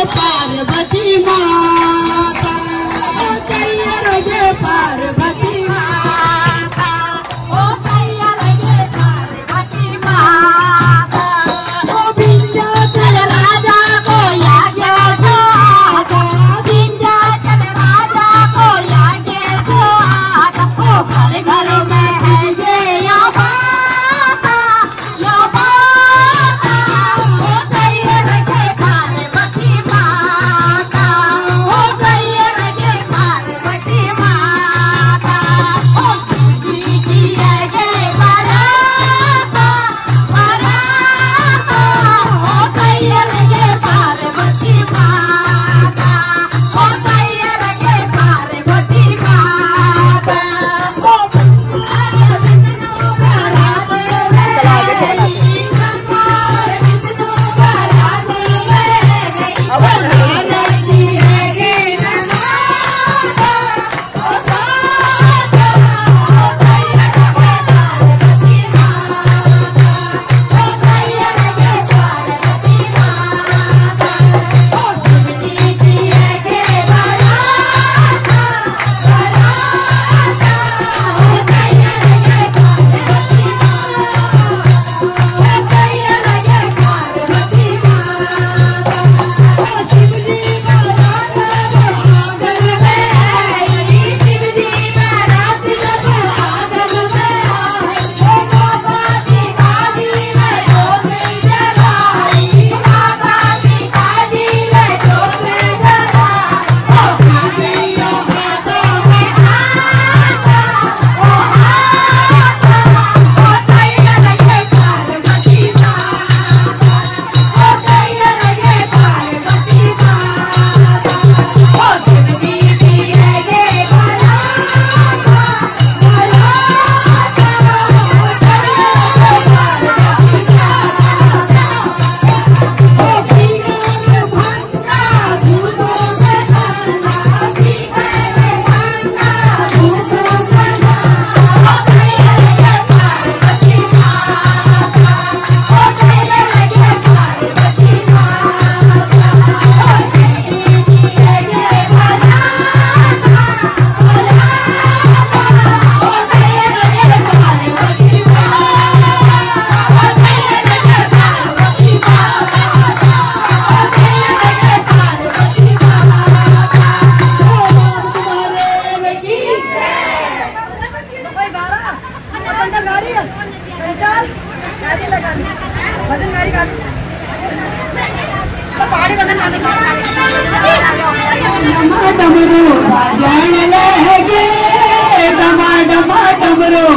पार्वती माता, कैया लगे पार्वती माता, ओ कैया लगे पार्वती माता, ओ विंध्याचल राजा को याज्ञा जो आता, विंध्याचल राजा को याज्ञा जो आता, ओ घर घर में है ये या माता, या माता, ओ कैया लगे पार्वती माता, ओ कैया लगे पार्वती माता, ओ शिवजी की लगे बाराता, बाराता, ओ कैया लगे पार्वती माता, ओ कैया लगे पार्वती माता, ओ विष्णु राधे विष्णु राधे लक्ष्मी है गे नमाता, ओ साता, ओ कैया लगे पार्वती माता, ओ कैया लगे पार्वती माता, ओ शिवजी की लगे बाराता, बाराता, ओ कैया लगे पार्वती माता, ओ कैया लगे पार्वती माता, ओ शिवजी बारात आंगन में आई, शिवजी बारात जब आंगन में आई, ओ माता पिताजी ने जोत जलाई, माता पिताजी ने जोत जलाई, ओ कान्हैया हाथों में आता, ओ आता, ओ कैया लगे पार्वती माता, ओ कैया लगे पार्वती माता, ओ शिवजी की लगे बाराता, बाराता, ओ कैया लगे पार्वती माता, ओ भीगे में भंगा भूतों में भंगा, भीगे में भंगा भूतों में भंगा, ओ कैया लगे पार्वती माता, ओ कैया लगे पार्वती माता, ओ शिवजी की लगे बाराता, बाराता, ओ कैया लगे पार्वती माता, ओ कैया लगे पार्वती माता, ओ कैया लगे पार्वती माता, ओ महादेव की कोई गा रहा चंचल गा रही है, चंचल गाड़ी लगा ली, भजन गाड़ी गा ली, तो पहाड़ी भजन गा ली। डमा डमरू बाजन लगे, डमा डमा डमरू